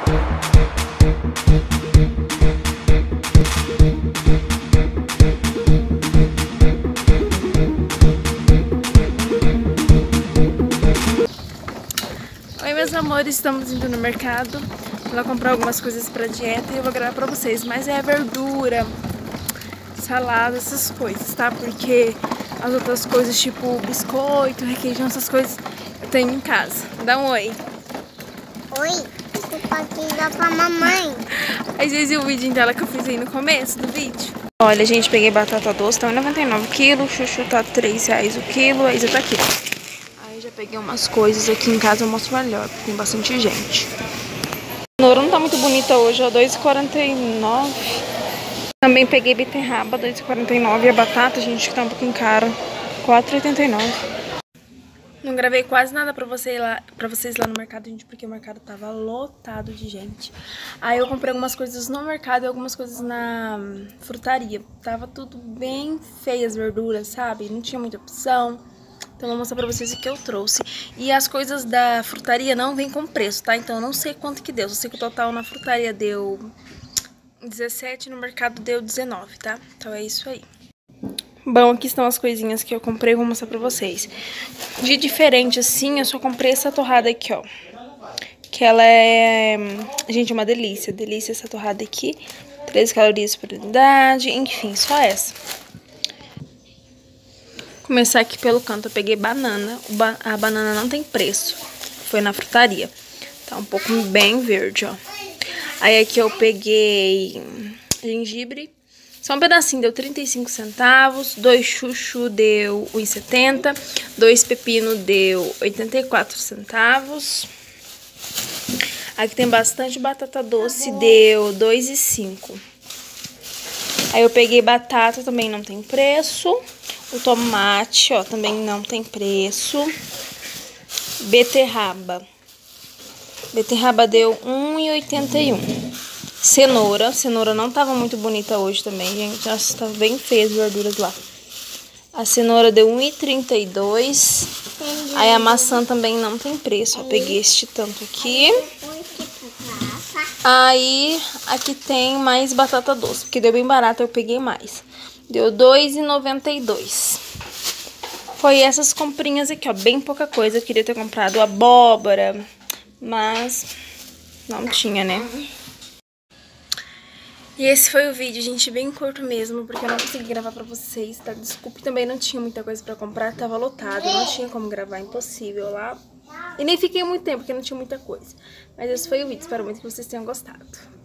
Oi, meus amores, estamos indo no mercado pra comprar algumas coisas pra dieta e eu vou gravar pra vocês, mas é verdura, salada, essas coisas, tá? Porque as outras coisas, tipo biscoito, requeijão, essas coisas eu tenho em casa. Dá um oi. Oi, você pode dar pra mamãe. Às vezes o vídeo dela que eu fiz aí no começo do vídeo. Olha, gente, peguei batata doce, tá R$1,99 o quilo, chuchu tá R$3 o quilo, a Isa tá aqui. Aí já peguei umas coisas aqui em casa, eu mostro melhor, porque tem bastante gente. A cenoura não tá muito bonita hoje, ó, R$2,49. Também peguei beterraba, R$2,49. E a batata, gente, que tá um pouquinho cara, R$4,89. Não gravei quase nada pra vocês lá no mercado, gente, porque o mercado tava lotado de gente. Aí eu comprei algumas coisas no mercado e algumas coisas na frutaria. Tava tudo bem feio as verduras, sabe? Não tinha muita opção. Então eu vou mostrar pra vocês o que eu trouxe. E as coisas da frutaria não vêm com preço, tá? Então eu não sei quanto que deu. Eu sei que o total na frutaria deu 17, no mercado deu 19, tá? Então é isso aí. Bom, aqui estão as coisinhas que eu comprei, vou mostrar pra vocês. De diferente, assim, eu só comprei essa torrada aqui, ó. Que ela é... Gente, é uma delícia. Delícia essa torrada aqui. 13 calorias por unidade, enfim, só essa. Começar aqui pelo canto, eu peguei banana. A banana não tem preço. Foi na frutaria. Tá um pouco bem verde, ó. Aí aqui eu peguei gengibre. Só um pedacinho deu 35 centavos. 2 chuchu deu 1,70. 2 pepino deu 84 centavos. Aqui tem bastante batata doce, deu 2,05. Aí eu peguei batata, também não tem preço. O tomate, ó, também não tem preço. Beterraba. Beterraba deu 1,81. Cenoura não tava muito bonita hoje também, gente. Nossa, tava bem feia as verduras lá. A cenoura deu 1,32. Aí a maçã também não tem preço, ó. Peguei este tanto aqui. Aí aqui tem mais batata doce, porque deu bem barato, eu peguei mais. Deu 2,92. Foi essas comprinhas aqui, ó, bem pouca coisa. Eu queria ter comprado abóbora, mas não tinha, né? E esse foi o vídeo, gente, bem curto mesmo, porque eu não consegui gravar pra vocês, tá? Desculpe, também não tinha muita coisa pra comprar, tava lotado, não tinha como gravar, impossível lá. E nem fiquei muito tempo, porque não tinha muita coisa. Mas esse foi o vídeo, espero muito que vocês tenham gostado.